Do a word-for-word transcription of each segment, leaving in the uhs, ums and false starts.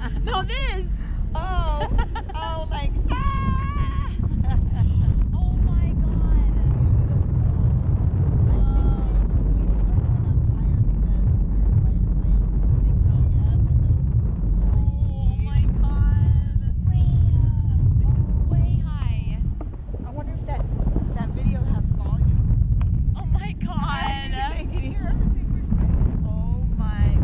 No, this. Oh, oh, like ah! Oh my God. Oh my God. This is way high. I wonder if that that video has volume. Oh my They God. can hear everything we're saying. Oh my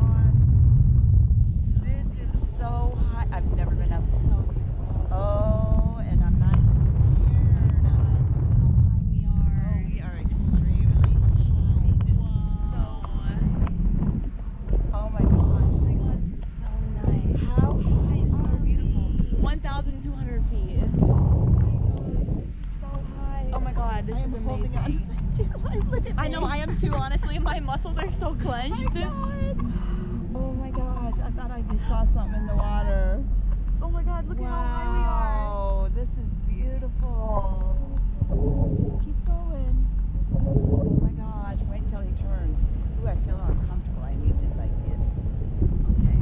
gosh. This is so high. I've never been up. So beautiful. Oh, and I'm not even scared. How high Oh, we we are extremely high. This are. is so. Oh my gosh. Oh my God, this is so nice. How high This is so are beautiful. we? one thousand two hundred feet. Oh my gosh, this is so high. Oh my God, this I am is holding on to amazing. my dear life. Look at me. I know, I am too, honestly. My muscles are so I clenched. know it. Oh my gosh, I thought I just saw something in the water. Oh my God, look wow, at how high we are. this is beautiful. Just keep going. Oh my gosh, wait until he turns. Ooh, I feel uncomfortable. I need to like get. Okay.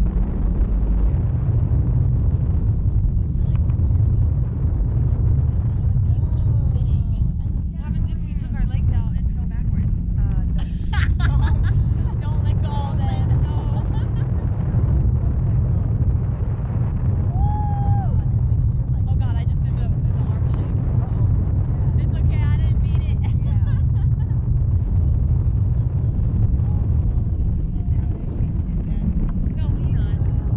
What happens if we took our legs out and fell backwards? Uh, don't. Don't let go then. Oh God, I just did the, did the arm shake. It's okay, I didn't mean it. No, he's not.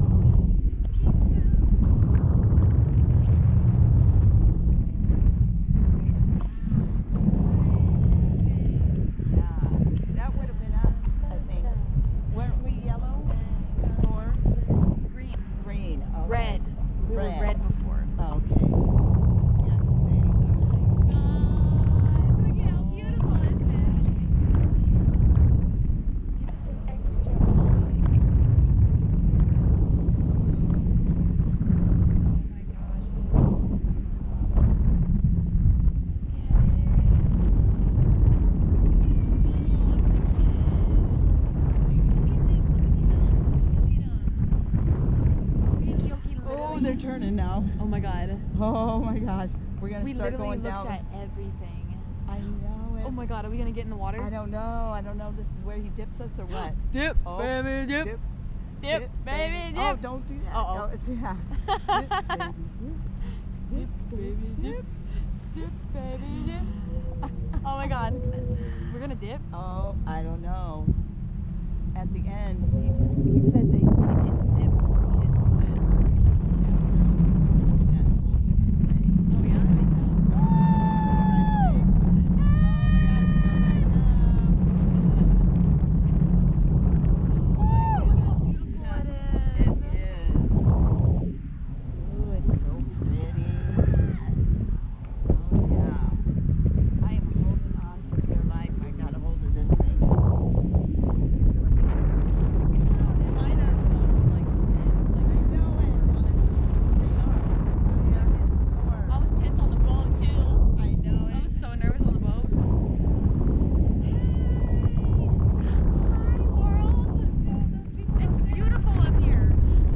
That would have been us, I think. Weren't we yellow before? Green. Green. Okay. Red. We Red. were red before. Okay. Yeah, there you go. Look at how beautiful this is. Give us an extra high. Oh my gosh. Oh, they're turning now. Oh my God. Oh my gosh. We're gonna We start literally going looked down. at everything. I know it. Oh my God, are we gonna get in the water? I don't know. I don't know. This is where he dips us or what? Dip, Oh, baby, dip. Dip, Dip, baby, dip. Oh, don't do that. Uh-oh. Oh, it's- yeah. Dip, baby, dip. Dip, baby, dip. Dip, baby, dip. Oh my God. We're gonna dip? Oh, I don't know. At the end, he, he said they he didn't dip. He didn't do it. That whole piece of the lake. Oh yeah? Right now. Oh my God, we go back now. Oh, look how beautiful it is. It is. Ooh, it's so pretty. Oh yeah. I am holding on for dear life. I got a hold of this thing. Mine are so like tense. I Like, know it. They are. They're getting sore. I was tense on the boat too. I know I it. was so nervous on the boat. Hi world. It's beautiful up here.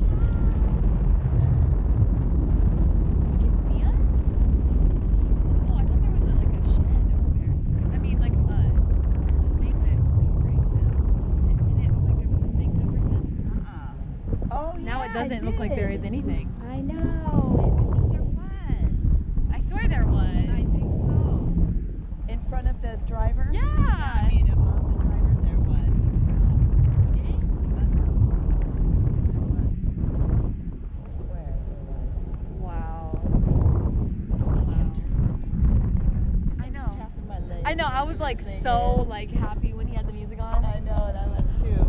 You can see us? Oh, I thought there was a, like a shed over there. I mean like a thing that was covering them. Didn't it look like there was a thing covering them? Uh-uh. Oh yeah. Now it doesn't look like there is anything. I know. I think there was. I swear there was. I think so. In front of the driver? Yeah. I mean, above the driver, there was. He took it off. He must have. Because there was. I swear there was. Wow. I kept turning. I know. was tapping my leg. I know, I was like Singing. so like happy when he had the music on. I know, and I was too.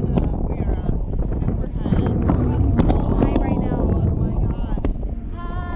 Hi.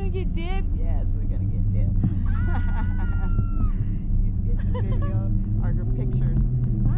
gonna get dipped? Yes, we're gonna get dipped. He's getting video or pictures.